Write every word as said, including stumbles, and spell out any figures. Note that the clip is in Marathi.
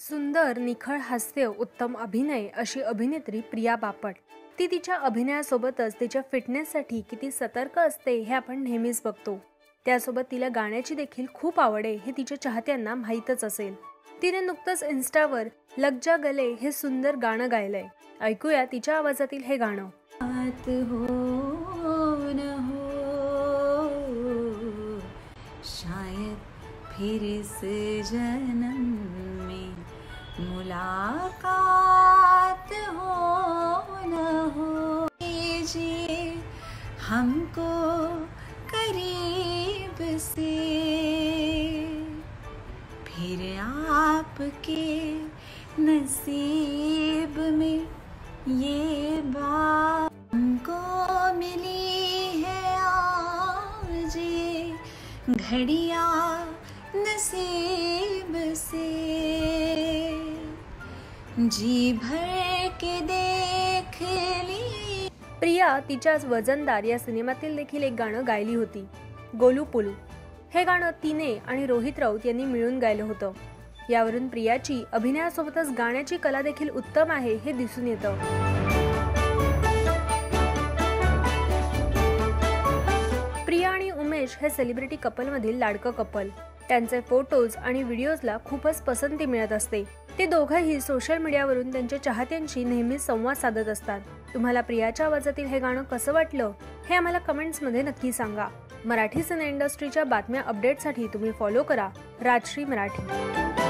सुंदर, निखळ हास्य, उत्तम अभिनय अशी अभिनेत्री प्रिया बापट। ती तिच्या अभिनयासोबतच तिच्या फिटनेससाठी किती सतर्क असते हे आपण नेहमीच बघतो। त्यासोबत तिला गाण्याची देखील खूप आवड आहे हे तिच्या चाहत्यांना माहीतच असेल। तिने नुकतंच इन्स्टावर लग जा गले हे सुंदर गाणं गायलंय। ऐकूया तिच्या आवाजातील हे गाणं। बात हो न हो, शायद फिर इस जन्म में मुलाकात हो न हो, कीजिए हमको करीब से, फिर आपके नसीब में ये बात हमको मिली है आज ये घड़िया नसीब से, जी भर के देख ली। प्रिया तिच्याच वजनदार या सिनेमातील देखील एक गाणं गायली होती, गोलू पोलू। हे गाणं तिने आणि रोहित राऊत यांनी मिळून गायलं होतं। यावरून प्रियाची अभिनयासोबतच गाण्याची कला देखील उत्तम आहे हे दिसून येतं। प्रिया आणि उमेश हे सेलिब्रिटी कपल मधील लाडकं कपल। त्यांचे फोटोज आणि व्हिडिओजला खूपच पसंती मिळत असते। ते दोघंही सोशल मीडियावरून त्यांच्या चाहत्यांशी नेहमीच संवाद साधत असतात। तुम्हाला प्रियाच्या आवाजातील हे गाणं कसं वाटलं हे आम्हाला कमेंट्समध्ये नक्की सांगा। मराठी सिने इंडस्ट्रीच्या बातम्या अपडेटसाठी तुम्ही फॉलो करा राजश्री मराठी।